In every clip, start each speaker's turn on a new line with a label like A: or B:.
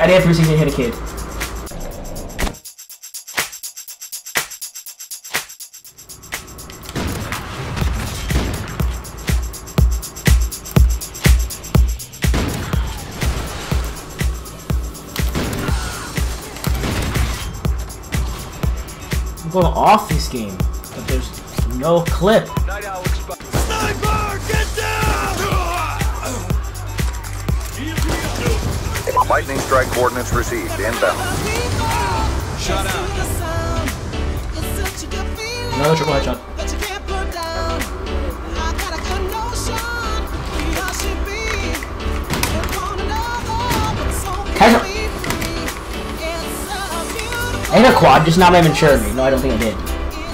A: I did have 360 hit a kid. I'm going off this game, but there's no clip.
B: Sniper, get down!
C: Lightning strike coordinates received. Inbound.
B: Shut out.
A: Another triple headshot. I hit a quad, just not even sure of me. No, I don't think I did.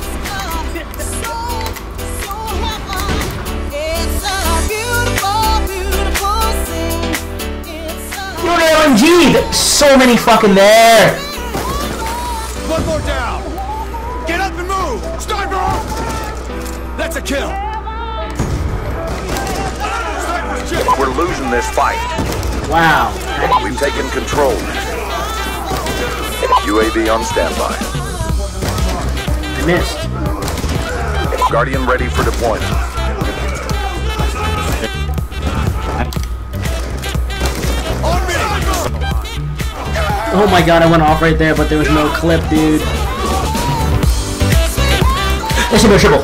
A: Yo, the LMG! So many fucking there!
B: One more down. Get up and move. Sniper! That's a kill. Sniper's kill.
C: We're losing this fight.
A: Wow.
C: We've taken control. UAV on standby.
A: I missed.
C: Guardian ready for deployment.
A: Oh my god, I went off right there, but there was no clip, dude. There should be a triple.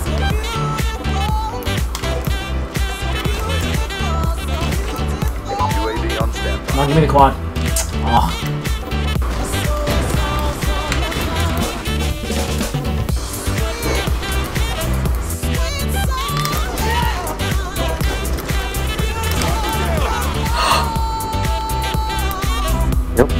C: UAV on standby.
A: Come on, give me the quad. Oh.
D: Yep.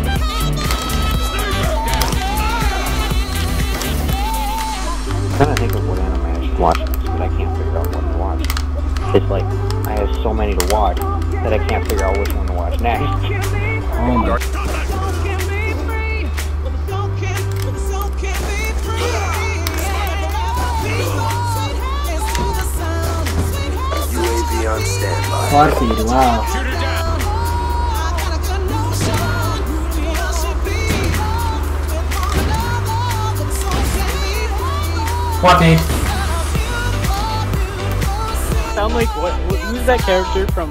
D: I'm trying to think of what anime I should watch, but I can't figure out what to watch. It's like, I have so many to watch that I can't figure out which one to watch next.
A: Oh my god.
C: UAV on standby.
A: Quad feed, wow. Quad feed.
E: Sound like who's that character from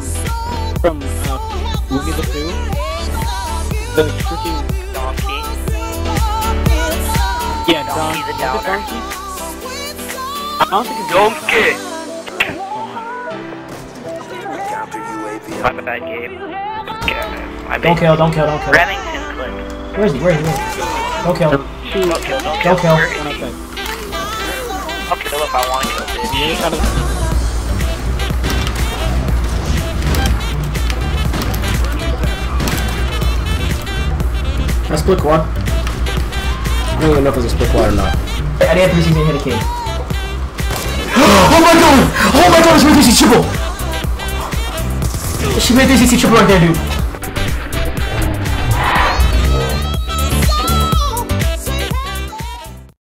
E: Movie the Pooh? The freaking
F: Donkey.
E: yeah,
F: Donkey the Downer.
E: Donkey? I don't think it's
F: Donkey!
C: Counter UAV
F: My
C: on.
F: bad, Gabe. My
A: Don't
F: bad.
A: kill, don't kill, don't kill.
F: Remington clip.
A: Where is he? Where is he? Don't kill.
F: Don't kill, don't kill.
A: Don't kill.
F: Where is
E: one
F: he?
E: outside.
F: I'll kill if I want to kill, bitch.
E: Yeah, kind of.
A: A split quad. I don't even know if it's a split quad or not. I did have 360 hit a kid. Oh my god! Oh my god, it's made 360 triple! She made 360 triple right there, dude.